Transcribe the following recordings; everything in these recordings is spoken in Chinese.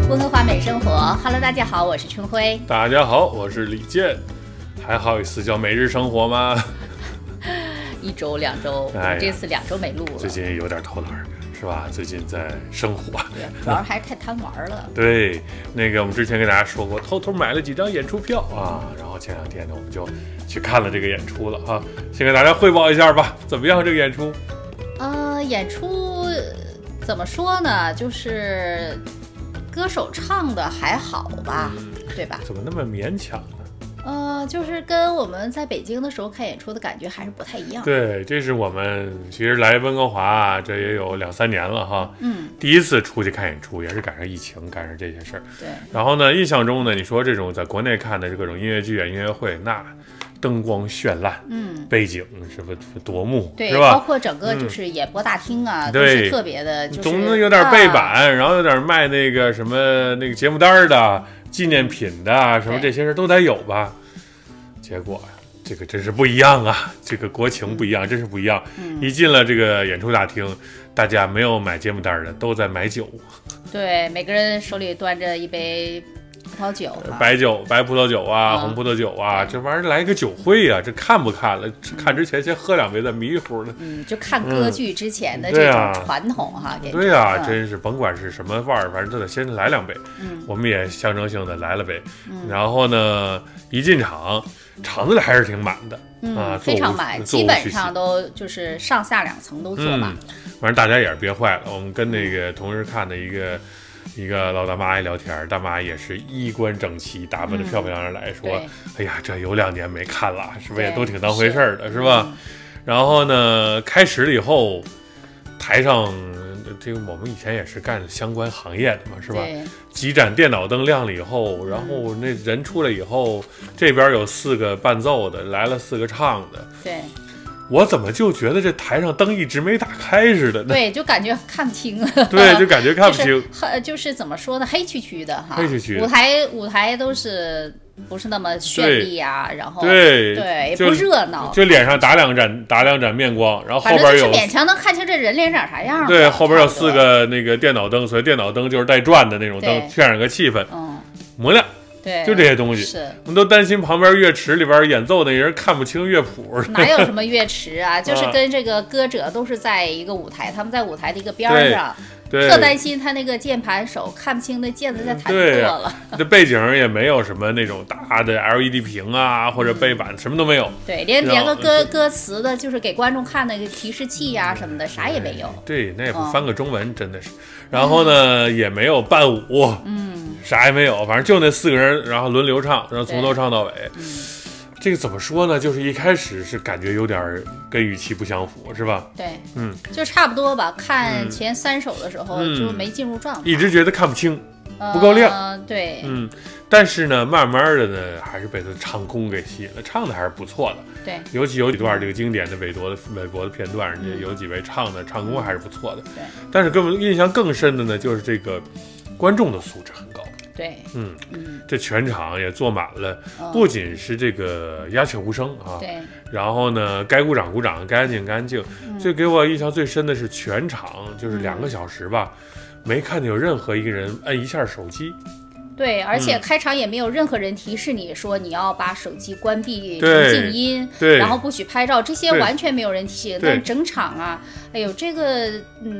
温哥华美生活 ，Hello， 大家好，我是春辉。 大家好，我是李健。还好意思叫每日生活吗？ 一周2周，这次2周没录了。 最近有点偷懒，是吧？最近在生活， 主要还是太贪玩了。 对，那个我们之前跟大家说过，偷偷买了几张演出票啊，然后前2天呢，我们就去看了这个演出了啊。先给大家汇报一下吧，怎么样这个演出？ 演出怎么说呢？就是歌手唱的还好吧，对吧？ 怎么那么勉强呢？ 就是跟我们在北京的时候看演出的感觉还是不太一样。 对，这是我们其实来温哥华这也有2、3年了哈。第一次出去看演出，也是赶上疫情，赶上这些事儿。 对。 然后呢，印象中呢，你说这种在国内看的各种音乐剧、音乐会，那灯光绚烂，背景是不夺目， 对， 是吧？ 包括整个就是演播大厅啊，都是特别的，就是总有点背板，然后有点卖那个什么那个节目单的、纪念品的，什么这些事都得有吧。结果这个真是不一样啊，这个国情不一样，真是不一样。一进了这个演出大厅，大家没有买节目单的，都在买酒。对， 每个人手里端着一杯葡萄酒， 白酒、白葡萄酒啊，红葡萄酒啊，这玩意儿来个酒会啊，这看不看了？看之前先喝2杯，再迷糊的。 就看歌剧之前的这种传统哈。 对啊，真是甭管是什么味儿，反正都得先来2杯。我们也象征性的来了杯，然后呢，一进场，场子里还是挺满的啊， 非常满，基本上都就是上下2层都坐满。 反正大家也是憋坏了。我们跟那个同时看的一个老大妈一聊天，大妈也是衣冠整齐，打扮的漂漂亮亮来说，哎呀，这有2年没看了，是不是也都挺当回事的，是吧？然后呢，开始了以后，台上这个我们以前也是干相关行业的嘛，是吧？几盏电脑灯亮了以后，然后那人出来以后，这边有4个伴奏的，来了4个唱的， 对。 我怎么就觉得这台上灯一直没打开似的呢？ 对，就感觉看不清。 对，就感觉看不清。 就是怎么说呢，黑黢黢的哈。 黑黢黢。 舞台都是不是那么绚丽啊，然后对， 也不热闹， 就脸上打两盏面光，然后后边有勉强能看清这人脸长啥样。 对，后边有4个那个电脑灯，所以电脑灯就是带转的那种灯，渲染个气氛，模亮。 对， 就这些东西，我们都担心旁边乐池里边演奏的人看不清乐谱。 哪有什么乐池啊？就是跟这个歌者都是在一个舞台，他们在舞台的一个边上，特担心他那个键盘手看不清那键子在弹错了。 这背景也没有什么那种大的 LED 屏啊，或者背板，什么都没有。 对，连个歌词的，就是给观众看的提示器呀什么的，啥也没有。 对，那也不翻个中文，真的是。然后呢，也没有伴舞，啥也没有，反正就那4个人，然后轮流唱，然后从头唱到尾。这个怎么说呢？就是一开始是感觉有点跟预期不相符，是吧？ 对，就差不多吧。看前3首的时候就没进入状态， 一直觉得看不清，不够亮。 对， 但是呢，慢慢的呢，还是被他唱功给吸引了，唱的还是不错的。 对， 尤其有几段这个经典的韦伯的片段，人家有几位唱功还是不错的。 对， 但是给我印象更深的呢，就是这个观众的素质很高。 对， 这全场也坐满了，不仅是这个鸦雀无声啊， 对， 然后呢，该鼓掌鼓掌，该安静该安静。最给我印象最深的是全场就是2个小时吧，没看见有任何一个人摁一下手机。 对，而且开场也没有任何人提示你说你要把手机关闭成静音，然后不许拍照，这些完全没有人提醒。但是整场啊，哎呦，这个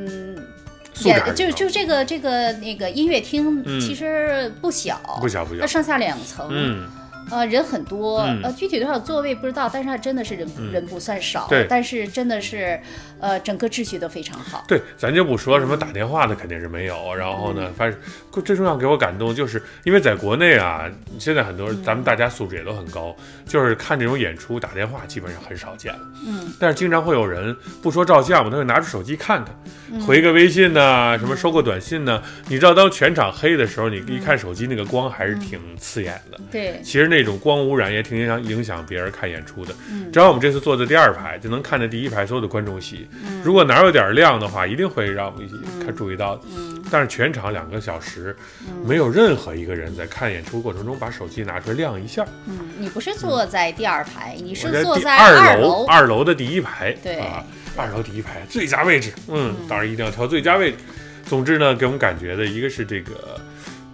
就这个那个音乐厅其实不小，它上下2层，人很多，具体多少座位不知道，但是它真的是人不算少，但是真的是整个秩序都非常好。 对，咱就不说什么打电话的肯定是没有，然后呢，反正最重要给我感动就是因为在国内啊，现在很多咱们大家素质也都很高，就是看这种演出打电话基本上很少见了，但是经常会有人不说照相嘛，他会拿出手机看看，回个微信呐，什么收个短信呐，你知道当全场黑的时候，你一看手机那个光还是挺刺眼的。 对， 其实那种光污染也挺影响别人看演出的。只要我们这次坐在第2排，就能看见第1排所有的观众席。如果哪有点亮的话，一定会让我们注意到的。但是全场2个小时，没有任何一个人在看演出过程中把手机拿出来亮一下。 你不是坐在第2排，你是坐在 2楼的第1排。 对 ，2楼第1排最佳位置。当然一定要挑最佳位置。总之呢，给我们感觉的一个是这个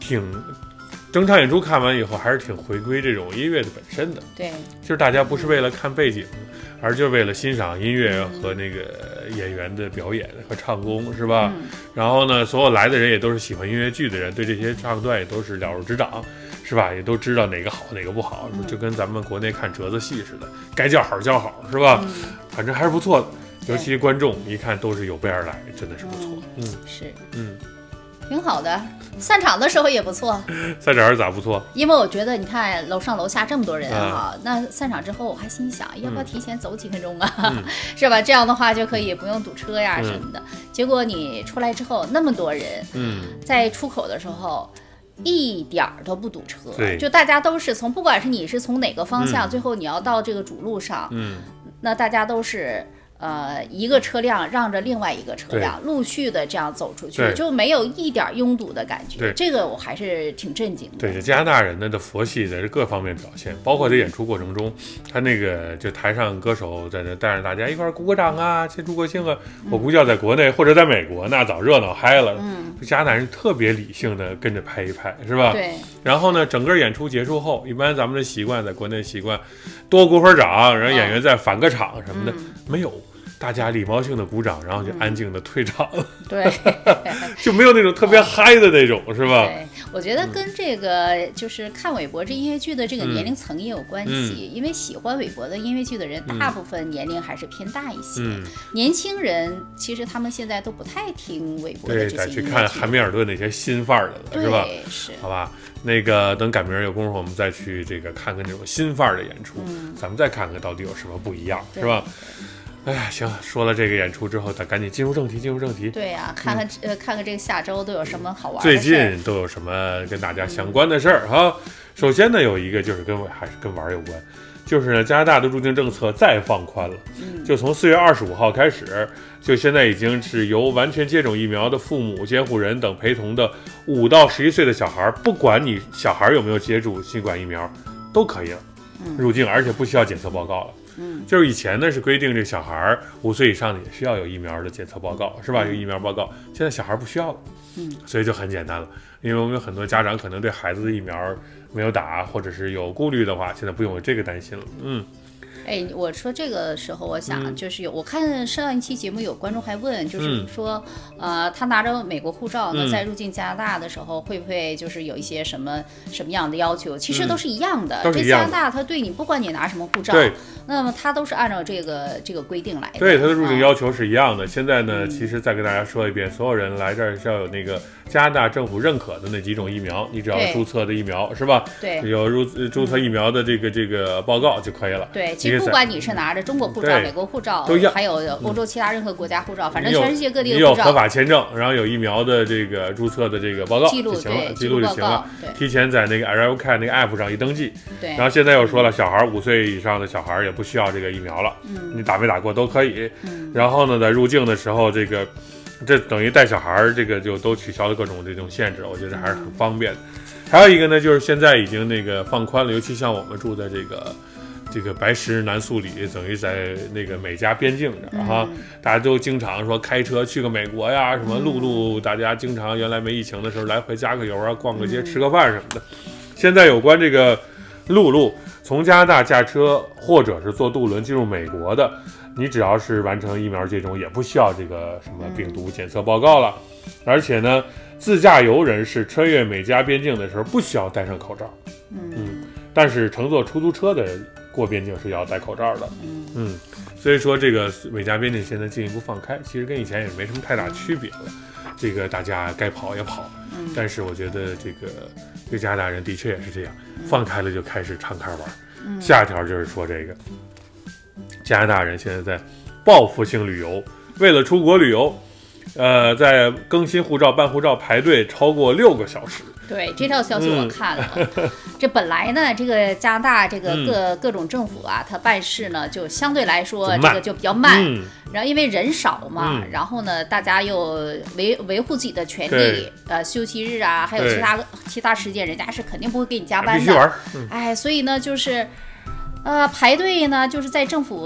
整场演出看完以后，还是挺回归这种音乐的本身的。 对， 就是大家不是为了看背景，而就是为了欣赏音乐和那个演员的表演和唱功，是吧？然后呢，所有来的人也都是喜欢音乐剧的人，对这些唱段也都是了如指掌，是吧？也都知道哪个好哪个不好，就跟咱们国内看折子戏似的，该叫好叫好，是吧？反正还是不错的，尤其观众一看都是有备而来，真的是不错。 是，挺好的。散场的时候也不错， 散场是咋不错？ 因为我觉得你看楼上楼下这么多人啊，那散场之后我还心想，要不要提前走几分钟啊？是吧？这样的话就可以不用堵车呀什么的。结果你出来之后那么多人，在出口的时候一点都不堵车，就大家都是从，不管是你是从哪个方向，最后你要到这个主路上，那大家都是。一个车辆让着另外一个车辆，陆续的这样走出去，就没有一点拥堵的感觉。这个我还是挺震惊的。 对，加拿大人呢的佛系在各方面表现，包括在演出过程中，他那个就台上歌手在那带着大家一块鼓个掌啊，庆祝国庆啊。我估计要在国内或者在美国，那早热闹嗨了。加拿大人特别理性的跟着拍一拍，是吧？ 对。 然后呢，整个演出结束后，一般咱们的习惯，在国内习惯多鼓会儿掌，然后演员再返个场什么的，没有。大家礼貌性的鼓掌，然后就安静的退场了。 对， 就没有那种特别嗨的那种，是吧？ 对，我觉得跟这个就是看韦伯这音乐剧的这个年龄层也有关系，因为喜欢韦伯的音乐剧的人，大部分年龄还是偏大一些。年轻人其实他们现在都不太听韦伯的这些音乐剧。对， 去看汉密尔顿那些新范儿的了，是吧？ 是。 好吧，那个等赶明儿有功夫，我们再去这个看看这种新范儿的演出，咱们再看看到底有什么不一样，是吧？哎呀，行，说了这个演出之后，咱赶紧进入正题。 对呀，看看这个下周都有什么好玩的事， 最近都有什么跟大家相关的事儿哈。首先呢，有一个就是还是跟玩有关，就是呢，加拿大的入境政策再放宽了，就从4月25号开始，就现在已经是由完全接种疫苗的父母、监护人等陪同的5到11岁的小孩，不管你小孩有没有接种新冠疫苗，都可以了入境，而且不需要检测报告了。就是以前呢是规定这小孩5岁以上的也需要有疫苗的检测报告，是吧？有疫苗报告，现在小孩不需要了，所以就很简单了。因为我们有很多家长可能对孩子的疫苗没有打，或者是有顾虑的话，现在不用有这个担心了。 哎，我说这个时候，我想就是我看上一期节目有观众还问，就是说，他拿着美国护照呢，在入境加拿大的时候，会不会就是有一些什么样的要求？其实都是一样的。这加拿大他对你，不管你拿什么护照，那么他都是按照这个规定来的。 对，他的入境要求是一样的。现在呢，其实再跟大家说一遍，所有人来这儿是要有那个加拿大政府认可的那几种疫苗，你只要注册的疫苗是吧？ 对， 有注册疫苗的这个报告就可以了。 对，其实不管你是拿着中国护照、美国护照， 都一样， 还有欧洲其他任何国家护照，反正全世界各地的护照， 你有合法签证，然后有疫苗的这个注册的这个报告记录就行了， 记录就行了。提前在那个 ArriveCare 那个 app 上一登记。 对。 然后现在又说了，小孩5岁以上的小孩也不需要这个疫苗了，你打没打过都可以。然后呢，在入境的时候，这等于带小孩这个就都取消了各种这种限制，我觉得还是很方便的。还有一个呢，就是现在已经那个放宽了，尤其像我们住在这个白石南素里，等于在那个美加边境这儿哈，大家都经常说开车去个美国呀，什么陆大家经常原来没疫情的时候来回加个油啊，逛个街吃个饭什么的。现在有关这个陆从加拿大驾车或者是坐渡轮进入美国的，你只要是完成疫苗接种，也不需要这个什么病毒检测报告了。而且呢，自驾游人士穿越美加边境的时候不需要戴上口罩。但是乘坐出租车的过边境是要戴口罩的。所以说这个美加边境现在进一步放开，其实跟以前也没什么太大区别了。这个大家该跑也跑，但是我觉得这个加拿大人的确也是这样，放开了就开始敞开玩。下一条就是说这个加拿大人现在在报复性旅游，为了出国旅游，在更新护照、办护照排队超过6个小时。 对，这条消息我看了。这本来呢，这个加拿大这个各种政府啊，它办事呢就相对来说这个就比较慢。然后因为人少嘛，然后呢，大家又维护自己的权利，休息日啊，还有其他时间，人家是肯定不会给你加班的。 必须玩。 哎，所以呢，就是排队呢，就是在政府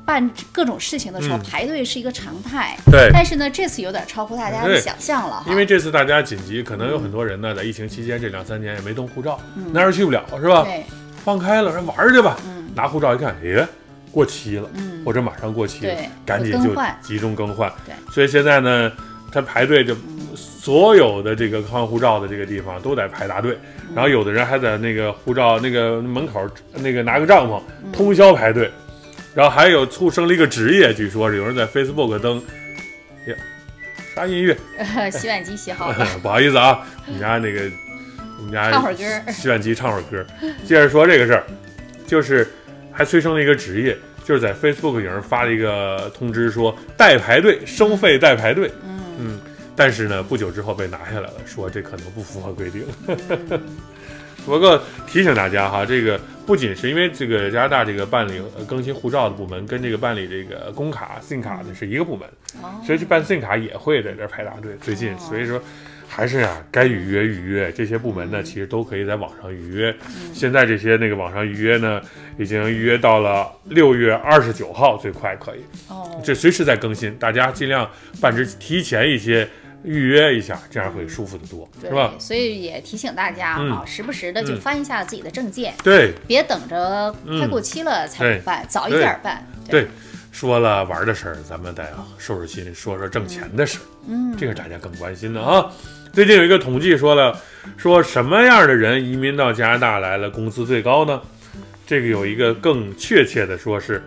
办各种事情的时候，排队是一个常态。 对。 但是呢，这次有点超乎大家的想象了。 因为这次大家紧急，可能有很多人呢，在疫情期间这2、3年也没动护照，哪儿去不了是吧？ 对。 放开了，玩去吧。拿护照一看，哎，过期了，或者马上过期了，赶紧就集中更换。 对。 所以现在呢，他排队就所有的这个换护照的这个地方都得排大队，然后有的人还在那个护照那个门口那个拿个帐篷通宵排队，然后还有促生了一个职业，据说是有人在 Facebook 登，呀，啥音乐？ 洗碗机洗好了。 不好意思啊，我们家唱会儿歌， 洗碗机唱会儿歌。接着说这个事儿，就是还催生了一个职业，就是在 Facebook 有人发了一个通知说代排队收费代排队，但是呢，不久之后被拿下来了，说这可能不符合规定。不过提醒大家哈，这个不仅是因为这个加拿大这个办理更新护照的部门跟这个办理这个工卡 SIM 卡的是一个部门，所以去办 SIM 卡也会在这排大队。最近，所以说还是啊，该预约这些部门呢，其实都可以在网上预约。现在这些那个网上预约呢，已经预约到了6月29号，最快可以。这随时在更新，大家尽量提前一些。预约一下，这样会舒服得多，是吧？ 所以也提醒大家啊，时不时的就翻一下自己的证件， 对， 别等着快过期了才办，早一点办。 对，说了玩的事儿，咱们得收拾心，说说挣钱的事儿。这个大家更关心的啊。最近有一个统计说什么样的人移民到加拿大来了，工资最高呢？这个有一个更确切的说是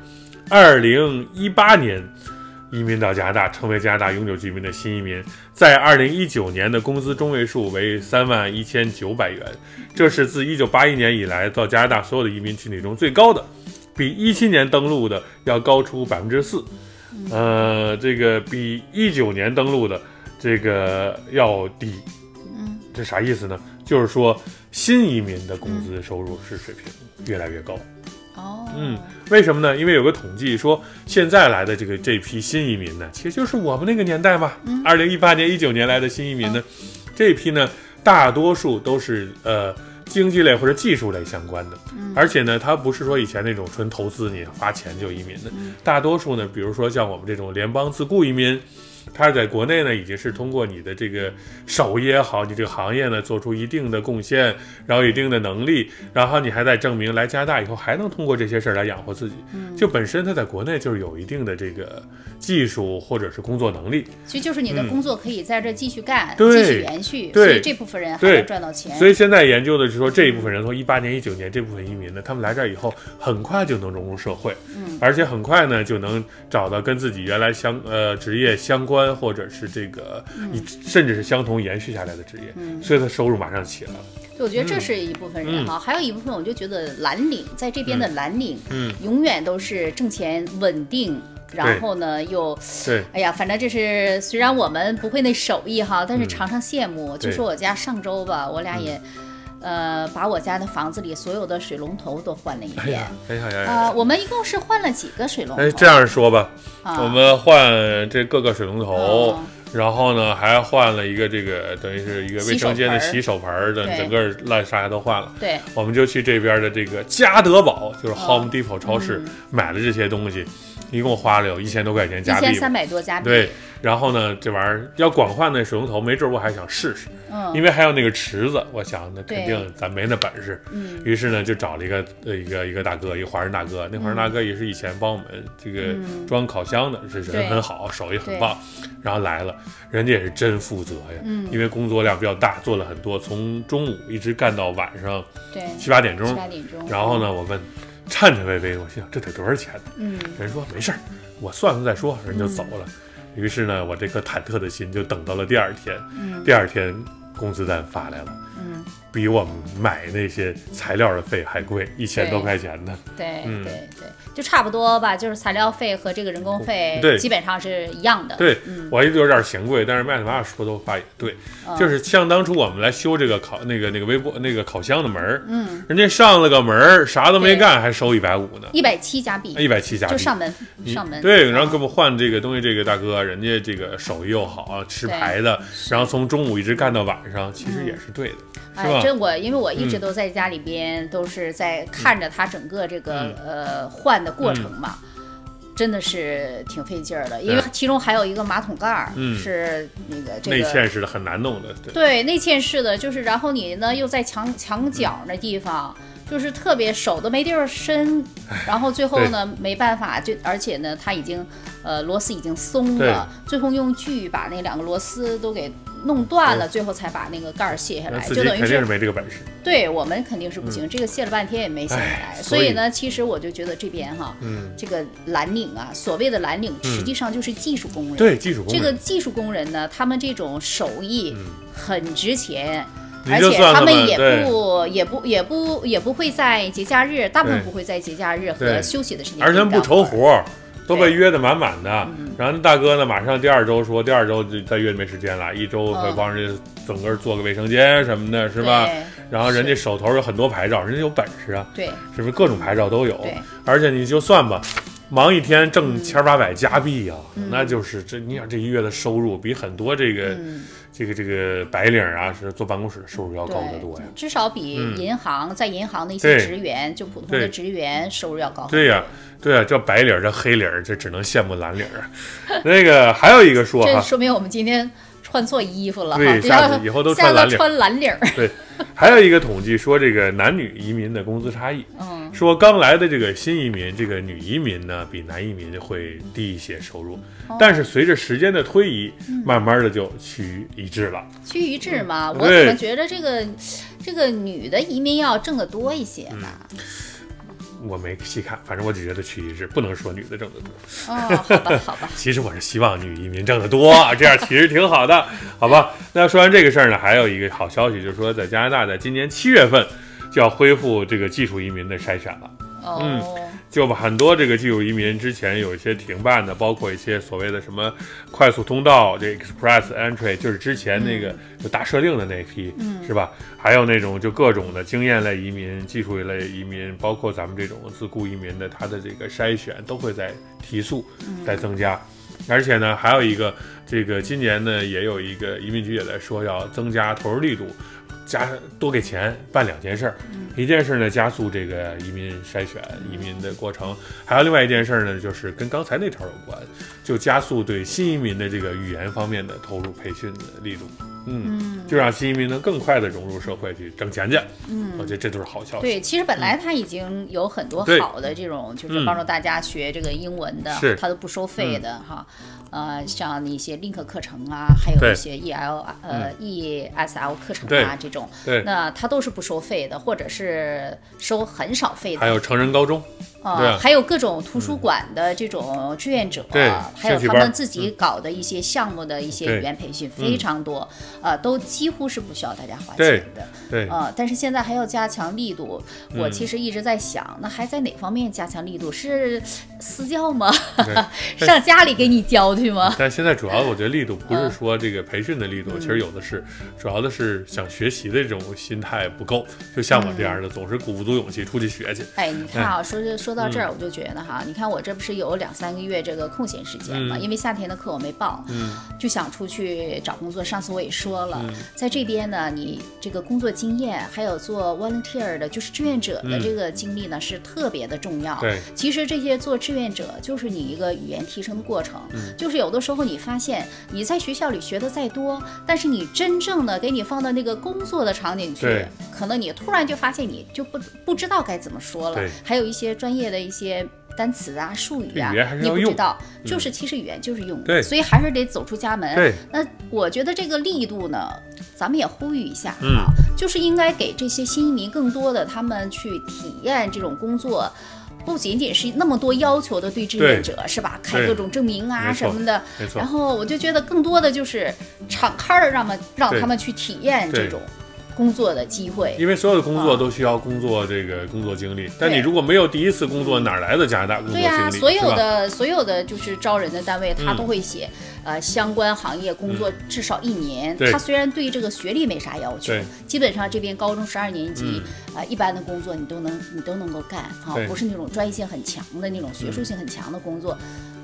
，2018年。移民到加拿大，成为加拿大永久居民的新移民，在2019年的工资中位数为31900元，这是自1981年以来到加拿大所有的移民群体中最高的，比17年登陆的要高出4%，这个比19年登陆的这个要低，这啥意思呢？就是说新移民的工资收入是水平越来越高。为什么呢？因为有个统计说，现在来的这批新移民呢，其实就是我们那个年代嘛，2018年、19年来的新移民呢，这一批呢，大多数都是经济类或者技术类相关的，而且呢，它不是说以前那种纯投资你花钱就移民的，大多数呢，比如说像我们这种联邦自雇移民。他在国内呢，已经是通过你的这个手艺也好，你这个行业呢做出一定的贡献，然后一定的能力，然后你还在证明来加拿大以后还能通过这些事儿来养活自己。就本身他在国内就是有一定的这个技术或者是工作能力， 其实就是你的工作可以在这继续干，继续延续，所以这部分人还能赚到钱。 所以现在研究的是说，这一部分人从18年、19年这部分移民呢，他们来这儿以后很快就能融入社会，而且很快呢就能找到跟自己原来职业相关。或者是这个，甚至是相同延续下来的职业，所以他收入马上起来了。 我觉得这是一部分人哈，还有一部分我就觉得蓝领在这边的蓝领，永远都是挣钱稳定，然后呢又对， 哎呀，反正这是虽然我们不会那手艺哈，但是常常羡慕。就说我家上周吧，我俩也。把我家的房子里所有的水龙头都换了一遍。我们一共是换了几个水龙头？ 这样说吧，我们换这各个水龙头，然后呢还换了一个这个等于是一个卫生间的洗手盆的，整个烂沙都换了。 对， 我们就去这边的这个家得宝，就是 Home Depot 超市买了这些东西，一共花了有1000多块钱加币 ，1300多加币。 对。然后呢，这玩意儿要光换那水龙头，没准我还想试试，因为还有那个池子，我想那肯定咱没那本事。于是呢，就找了一个大哥，一个华人大哥。那华人大哥也是以前帮我们这个装烤箱的，这人很好，手艺很棒。然后来了，人家也是真负责呀，因为工作量比较大，做了很多，从中午一直干到晚上7、8点钟。然后呢，我问，颤颤巍巍，我心想这得多少钱呢？人说没事儿，我算算再说，人就走了。于是呢，我这颗忐忑的心就等到了第二天。第二天工资单发来了，比我们买那些材料的费还贵，1000多块钱呢。 对，就差不多吧，就是材料费和这个人工费基本上是一样的。 对，我有点嫌贵，但是麦特玛说的话也对，就是像当初我们来修这个微波那个烤箱的门，人家上了个门啥都没干，还收150呢 ，170加币 ，170加币就上门。 对，然后给我们换这个东西，这个大哥人家这个手艺又好，吃牌的，然后从中午一直干到晚上，其实也是对的。 因为我一直都在家里边，都是在看着他整个这个换的过程嘛。 真的是挺费劲儿的，因为其中还有一个马桶盖儿，是那个这个内嵌式的，很难弄的。 对，内嵌式的就是，然后你呢又在墙角那地方。就是特别手都没地儿伸，然后最后呢没办法，而且呢它已经螺丝已经松了，最后用锯把那2个螺丝都给弄断了，最后才把那个盖儿卸下来，就等于肯定是没这个本事。 对我们肯定是不行，这个卸了半天也没卸下来。所以呢，其实我就觉得这边哈，这个蓝领啊，所谓的蓝领，实际上就是技术工人。 对，技术工人。 这个技术工人呢，他们这种手艺很值钱。而且他们也不会在节假日，大部分不会在节假日和休息的时间， 而且不愁活，都被约得满满的。然后那大哥呢，马上第2周说，第2周就再约没时间了，1周会帮人家整个做个卫生间什么的，是吧？然后人家手头有很多牌照，人家有本事啊， 对， 是不是各种牌照都有？而且你就算吧。忙一天挣1800加币呀，那就是你想这一月的收入比很多这个白领啊，是坐办公室的收入要高得多呀， 至少比银行在银行的一些职员，就普通的职员收入要高。 对呀，这白领这黑领这只能羡慕蓝领啊。那个还有一个说， 这说明我们今天穿错衣服了， 对，下次以后都穿蓝领。 对，还有一个统计说这个男女移民的工资差异，说刚来的这个新移民，这个女移民呢比男移民会低一些收入，但是随着时间的推移，慢慢的就趋于一致了。 趋于一致嘛，我怎么觉得这个女的移民要挣得多一些呢？ 我没细看，反正我只觉得趋于一致，不能说女的挣得多。 好吧。 其实我是希望女移民挣得多，这样其实挺好的，好吧？那说完这个事儿呢，还有一个好消息，就是说在加拿大，在今年7月份就要恢复这个技术移民的筛选了。就把很多这个技术移民之前有一些停办的，包括一些所谓的什么快速通道，这 Express Entry 就是之前那个有大赦令的那批，是吧？还有那种就各种的经验类移民、技术类移民，包括咱们这种自雇移民的，它的这个筛选都会在提速，在增加。而且呢，还有一个这个今年呢，也有一个移民局也在说要增加投入力度。多给钱办2件事，一件事呢加速这个移民筛选移民的过程，还有另外一件事呢就是跟刚才那条有关，就加速对新移民的这个语言方面的投入培训的力度，就让新移民能更快的融入社会去挣钱去，我觉得这都是好消息。 对，其实本来他已经有很多好的这种就是帮助大家学这个英文的，他都不收费的哈。像一些 Link 课程啊，还有一些 ESL 课程啊这种，那它都是不收费的，或者是收很少费的。 还有成人高中， 还有各种图书馆的这种志愿者，还有他们自己搞的一些项目的一些语言培训非常多，都几乎是不需要大家花钱的。 对， 但是现在还要加强力度。我其实一直在想，那还在哪方面加强力度？是私教吗？上家里给你教去吗？ 但现在主要我觉得力度不是说这个培训的力度，其实有的是，主要的是想学习的这种心态不够。就像我这样的，总是鼓不足勇气出去学去。 你看啊，说到这儿，我就觉得哈，你看我这不是有2-3个月这个空闲时间嘛，因为夏天的课我没报，就想出去找工作。上次我也说了，在这边呢，你这个工作经验还有做 volunteer 的，就是志愿者的这个经历呢，是特别的重要。 对， 其实这些做志愿者就是你一个语言提升的过程，就是有的时候你发现你在学校里学的再多，但是你真正的给你放到那个工作的场景去，可能你突然就发现你就不知道该怎么说了，还有一些专业的一些单词啊、术语啊，你不知道，就是其实语言就是用的，所以还是得走出家门。那我觉得这个力度呢，咱们也呼吁一下就是应该给这些新移民更多的他们去体验这种工作。不仅仅是那么多要求的对志愿者是吧？开各种证明啊什么的，然后我就觉得更多的就是敞开的让他们去体验这种工作的机会， 因为所有的工作都需要工作这个工作经历，但你如果没有第一次工作，哪来的加拿大工作经历？对呀， 所有的就是招人的单位，他都会写相关行业工作至少1年。他虽然对这个学历没啥要求，基本上这边高中12年级一般的工作你都能够干不是那种专业性很强的那种学术性很强的工作。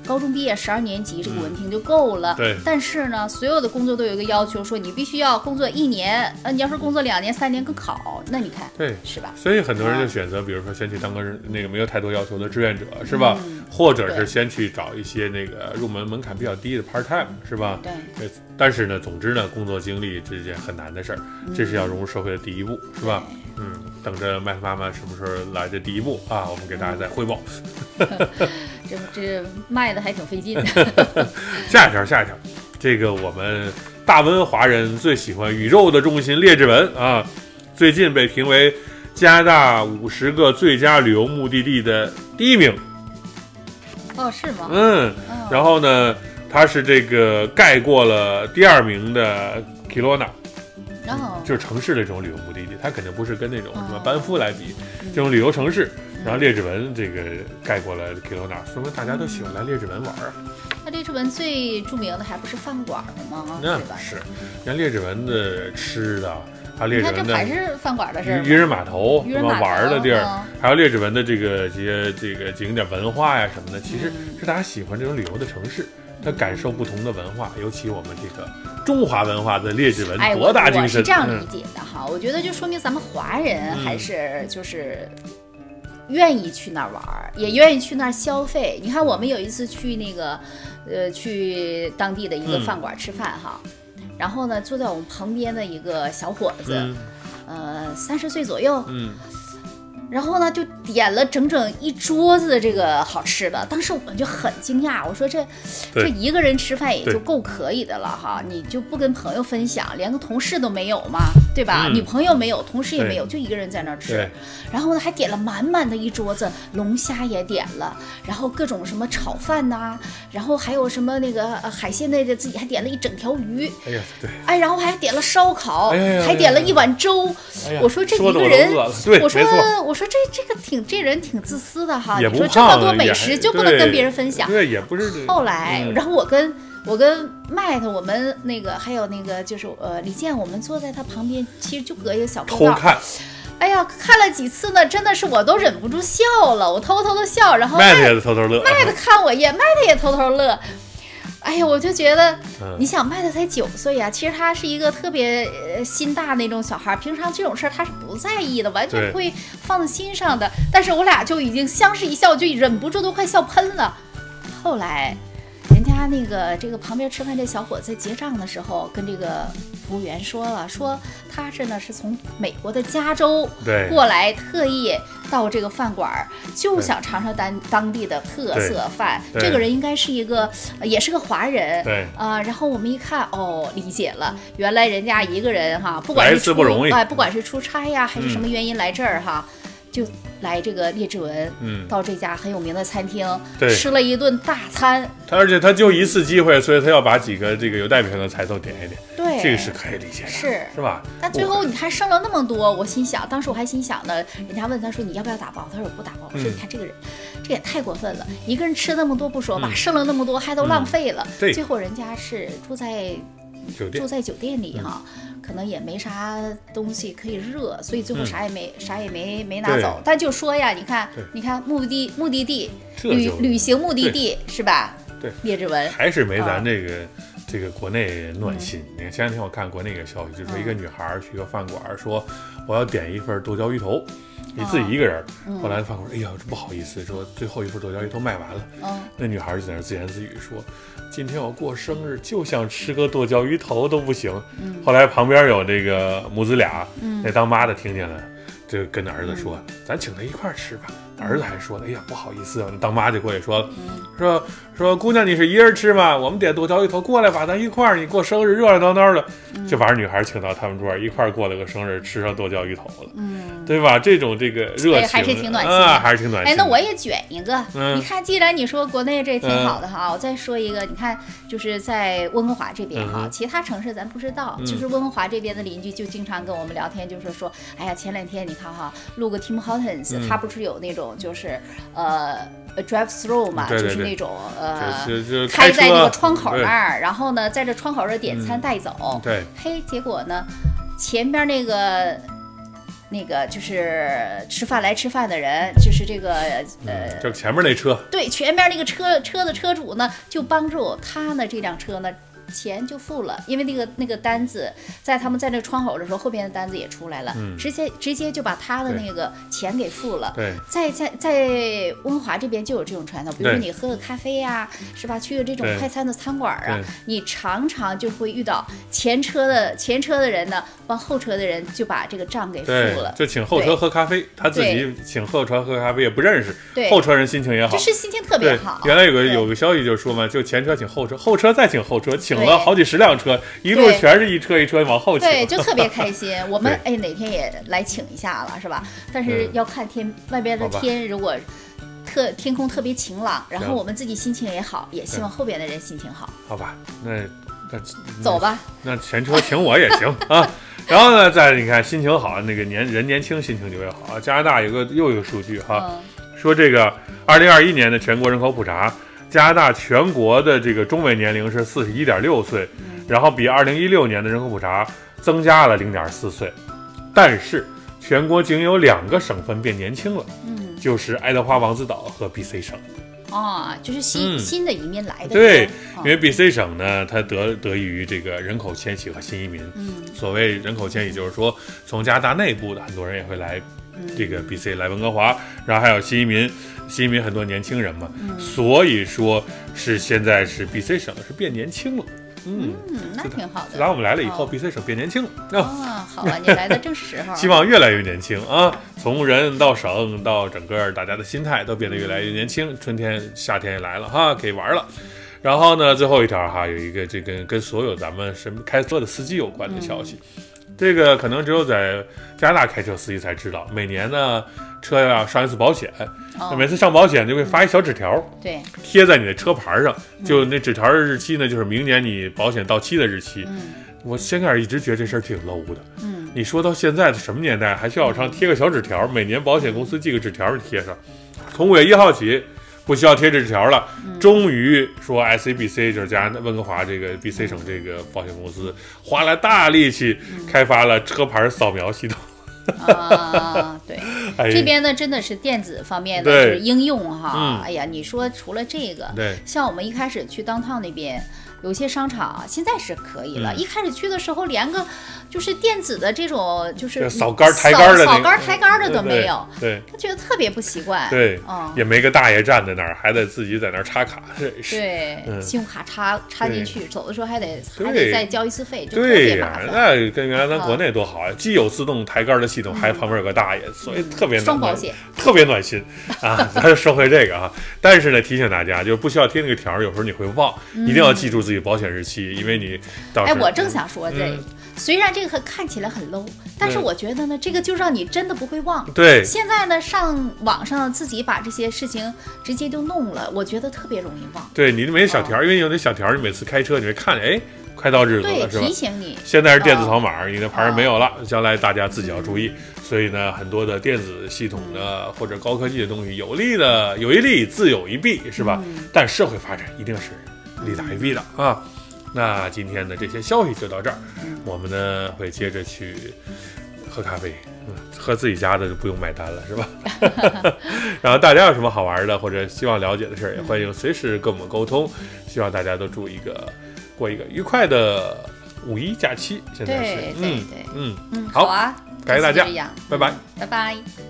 高中毕业12年级这个文凭就够了。 对。 但是呢，所有的工作都有一个要求，说你必须要工作1年，你要是工作2年、3年更好，那你看， 对， 是吧？ 所以很多人就选择，比如说先去当个那个没有太多要求的志愿者，是吧？或者是先去找一些那个入门槛比较低的 part time， 是吧？ 对。 但是呢，总之呢，工作经历是件很难的事儿，这是要融入社会的第一步，是吧？等着麦克妈妈什么时候来这第一步啊，我们给大家再汇报。 这卖的还挺费劲的。 下一条，这个我们大温华人最喜欢宇宙的中心列治文啊，最近被评为加拿大50个最佳旅游目的地的第1名。 哦，是吗？ 然后呢，它是这个盖过了第2名的 Kelowna。就是城市的这种旅游目的地，它肯定不是跟那种什么班夫来比，这种旅游城市。然后列治文这个盖过了 Kelowna，说明大家都喜欢来列治文玩啊。 那列治文最著名的还不是饭馆吗？ 那是，像列治文的吃的，还有列治文的还是饭馆的事儿。 渔人码头什么玩的地儿，还有列治文的这些景点文化呀什么的，其实是大家喜欢这种旅游的城市。他感受不同的文化，尤其我们这个中华文化的列治文博大精深。 我是这样理解的哈，我觉得就说明咱们华人还是就是愿意去那儿玩，也愿意去那儿消费。你看我们有一次去那个去当地的一个饭馆吃饭哈，然后呢坐在我们旁边的一个小伙子，30岁左右，然后呢，就点了整整一桌子的这个好吃的。当时我们就很惊讶，我说这一个人吃饭也就够可以的了哈，你就不跟朋友分享，连个同事都没有吗？对吧？女朋友没有，同事也没有，就一个人在那儿吃。然后呢，还点了满满的一桌子龙虾也点了，然后各种什么炒饭呐，然后还有什么那个海鲜类的，自己还点了一整条鱼。 哎呀，对。 哎，然后还点了烧烤，还点了一碗粥。我说这一个人，我说这人挺自私的哈。你说这么多美食就不能跟别人分享？ 对，也不是。 后来，然后我跟麦特，我们那个还有那个就是李健，我们坐在他旁边，其实就隔一个小过道。 偷看。 哎呀，看了几次呢，真的是我都忍不住笑了，我偷偷的笑，然后麦特也偷偷乐， 麦特看我一眼，麦特也偷偷乐。哎呀，我就觉得，你想麦特才9岁啊，其实他是一个特别心大那种小孩，平常这种事儿他是不在意的，完全不会放在心上的。但是我俩就已经相视一笑，就忍不住都快笑喷了。后来，人家那个这个旁边吃饭这小伙子结账的时候，跟这个服务员说了，说他这呢是从美国的加州过来，特意到这个饭馆，就想尝尝当地的特色饭。这个人应该是一个，也是个华人。然后我们一看，哦，理解了，原来人家一个人哈，不管是不管是出差呀，还是什么原因来这儿哈。就来这个列治文，到这家很有名的餐厅，吃了一顿大餐。 而且他就一次机会，所以他要把几个这个有代表性的菜都点一点。 对， 这个是可以理解的，是吧？ 但最后你看剩了那么多，我心想，当时我还心想呢，人家问他说你要不要打包，他说我不打包。我说你看这个人，这也太过分了，一个人吃那么多不说，把剩了那么多还都浪费了。最后人家是住在酒店里哈。可能也没啥东西可以热，所以最后啥也没拿走。但就说呀，你看目的地旅行目的地是吧？ 对， 列治文还是没咱这个国内暖心。你看前两天我看国内一个消息，就说一个女孩去一个饭馆说我要点一份豆角鱼头。你自己一个人，后来饭馆哎呀不好意思，说最后一份豆角鱼头卖完了。那女孩就在那自言自语说，今天我过生日就想吃个豆角鱼头都不行。后来旁边有这个母子俩，那当妈的听见了，就跟儿子说，咱请他一块吃吧。儿子还说了，哎呀不好意思，当妈就过来说了，说姑娘你是一人吃吗？我们点豆角鱼头，过来吧，咱一块儿，你过生日热热闹闹的，就把女孩请到他们桌一块儿过了个生日，吃上豆角鱼头了，对吧？这种这个热情还是挺暖心的， 还是挺暖心的。 哎，那我也卷一个，你看，既然你说国内这挺好的哈，我再说一个，你看就是在温哥华这边哈，其他城市咱不知道，就是温哥华这边的邻居就经常跟我们聊天，就是说，哎呀，前2天你看哈，路过 Tim Hortons，他不是有那种就是drive through 嘛，就是那种开在那个窗口那儿，然后呢在这窗口这点餐带走。 对， 嘿，结果呢前边那个那个就是吃饭的人，就是这个就前面那车， 对，前面那个车的车主呢，就帮助他呢这辆车呢。钱就付了，因为那个单子在他们在那个窗口的时候，后边的单子也出来了，直接就把他的那个钱给付了。 对， 在温华这边就有这种传统，比如说你喝个咖啡呀，是吧？去这种快餐的餐馆啊，你常常就会遇到前车的人呢，帮后车的人就把这个账给付了， 就请后车喝咖啡，他自己请后车喝咖啡也不认识，后车人心情也好， 就是心情特别好。 原来有个消息就说嘛，就前车请后车，后车再请后车，请了好几十辆车，一路全是一车一车往后请， 对，就特别开心。我们哪天也来请一下了，是吧？但是要看外边的天，如果天空特别晴朗，然后我们自己心情也好，也希望后边的人心情好。 好吧，那走吧。 那前车请我也行啊。然后呢，再你看心情好，那个人年轻心情就越好。加拿大又有一个数据哈，说这个2021年的全国人口普查。加拿大全国的这个中位年龄是41.6岁，然后比2016年的人口普查增加了0.4岁，但是全国仅有2个省份变年轻了，就是爱德华王子岛和 BC 省。 就是新的移民来的。 对，因为 BC 省呢，它得益于这个人口迁徙和新移民。所谓人口迁徙，就是说从加拿大内部的很多人也会来这个 BC 来温哥华，然后还有新移民很多年轻人嘛，所以说现在是 BC 省是变年轻了。 那挺好的。 自打我们来了以后，BC 省变年轻了。 好啊，你来的正是时候。 希望越来越年轻啊！从人到省到整个大家的心态都变得越来越年轻。春天、夏天也来了哈，可以玩了。然后呢，最后一条哈，有一个这跟所有咱们开车的司机有关的消息。这个可能只有在加拿大开车司机才知道，每年呢车要上一次保险，每次上保险就会发一小纸条， 对， 贴在你的车牌上，就那纸条的日期呢，就是明年你保险到期的日期。我先开始一直觉得这事儿挺 low 的，你说到现在的什么年代，还需要往上贴个小纸条，每年保险公司寄个纸条贴上，从5月1号起。不需要贴纸条了，终于说 SABC 就是加拿大温哥华这个 BC 省这个保险公司花了大力气开发了车牌扫描系统。 对，这边呢真的是电子方面的就是应用哈。哎呀，你说除了这个，像我们一开始去downtown那边。有些商场现在是可以了，一开始去的时候连个就是电子的这种就是扫杆抬杆的都没有， 对， 他觉得特别不习惯， 对，也没个大爷站在那儿，还得自己在那儿插卡， 对，信用卡插进去，走的时候还得再交一次费，就特别麻烦。 那跟原来咱国内多好啊，既有自动抬杆的系统，还旁边有个大爷，所以特别双保险， 特别暖心啊。咱说回这个啊，但是呢，提醒大家就是不需要贴那个条，有时候你会忘，一定要记住自己保险日期，因为你到时候我正想说这个，虽然这个看起来很 low， 但是我觉得呢，这个就让你真的不会忘。 对， 现在呢，上网上自己把这些事情直接就弄了，我觉得特别容易忘。 对，你没小条，因为有那小条，你每次开车你会看，哎，快到日子了，是吧？ 提醒你。 现在是电子扫码，你的牌没有了，将来大家自己要注意。所以呢，很多的电子系统的或者高科技的东西，有一利，自有一弊，是吧？但社会发展一定是利大于弊的啊。那今天的这些消息就到这儿，我们呢会接着去喝咖啡，喝自己家的就不用买单了，是吧？然后大家有什么好玩的或者希望了解的事儿，也欢迎随时跟我们沟通。希望大家都过一个愉快的5一假期。现在是， 对， 好啊， 感谢大家，拜拜， 拜拜。